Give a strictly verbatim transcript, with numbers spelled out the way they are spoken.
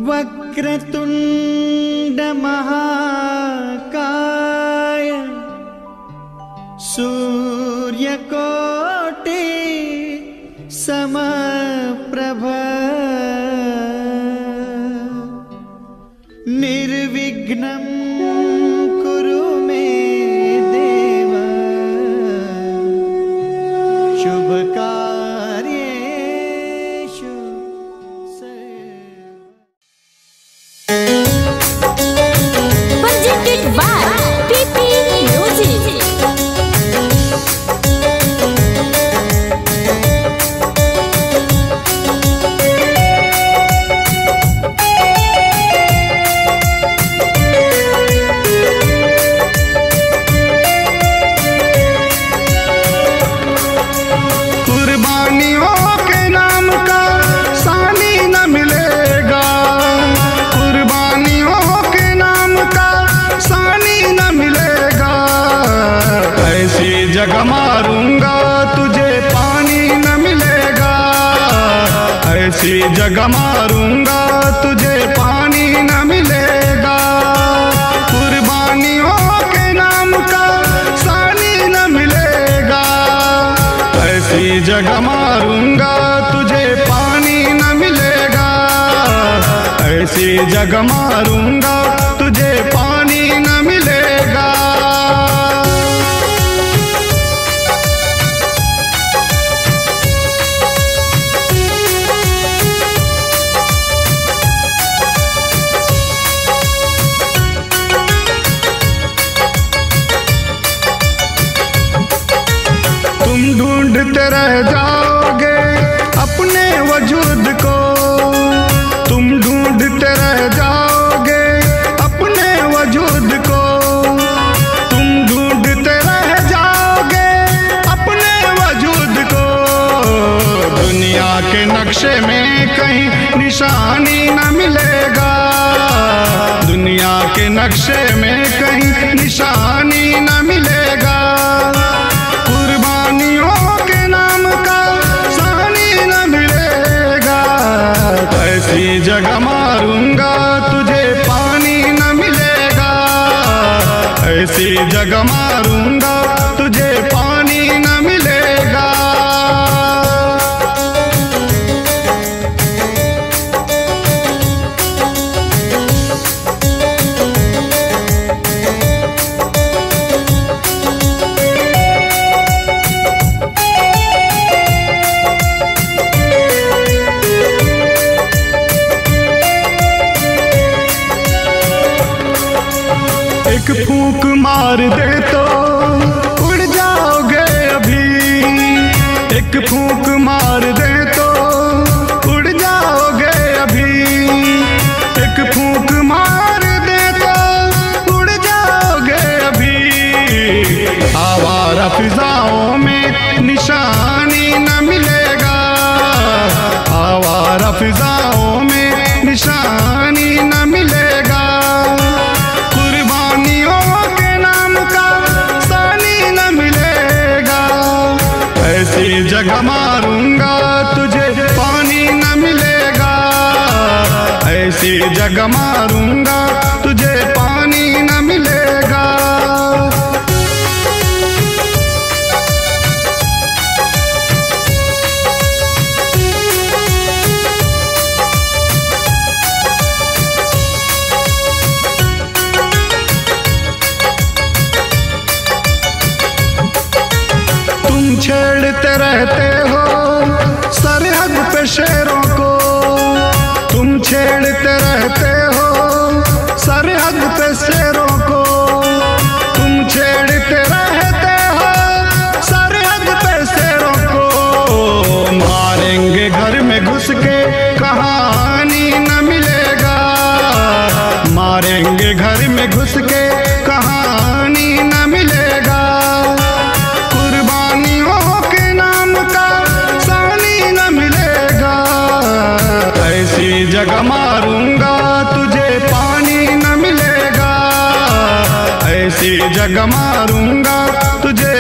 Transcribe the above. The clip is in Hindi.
वक्रतुंड महाकाय सूर्यकोटि समप्रभ निर्विघ्नं कुरु मे देव शुभ कार्येषु presented by P P Music. जग मारूंगा तुझे पानी न मिलेगा, ऐसी जग मारूंगा तुझे पानी न मिलेगा। कुर्बानियों के नाम का सानी न मिलेगा, ऐसी जग मारूंगा तुझे पानी न मिलेगा, ऐसी जग मारूंगा तुझे पानी न मिलेगा। तुम ढूंढते रह जाओगे अपने वजूद को, तुम ढूंढते रह जाओगे अपने वजूद को, तुम ढूंढते रह जाओगे अपने वजूद को। दुनिया के नक्शे में कहीं निशानी न मिलेगा, दुनिया के नक्शे में कहीं निशानी न मिलेगा। ऐसी जग मारूंगा तुझे पानी न मिलेगा, ऐसी जग मारूंगा तुझे पानी न मिलेगा। एक फूंक मार दे तो उड़ जाओगे अभी, एक फूंक मार दे तो उड़ जाओगे अभी, एक फूंक मार दे तो उड़ जाओगे अभी। आवारा फिजाओं में निशानी न मिलेगा, आवारा फिजाओं में निशानी न मिलेगा। ऐसी जग मारूंगा तुझे पानी न मिलेगा, ऐसी जग मारूंगा तुझे पानी न मिलेगा। छेड़ते रहते हो सरहद पे शेरों को, तुम छेड़ते रहते हो सरहद पे शेरों को, तुम छेड़ते रहते हो सरहद पे शेरों को। मारेंगे घर में घुस के कहानी न मिलेगा, मारेंगे घर में घुस के कहानी न मिलेगा। ऐसी जग मारूंगा तुझे पानी न मिलेगा, ऐसी जग मारूंगा तुझे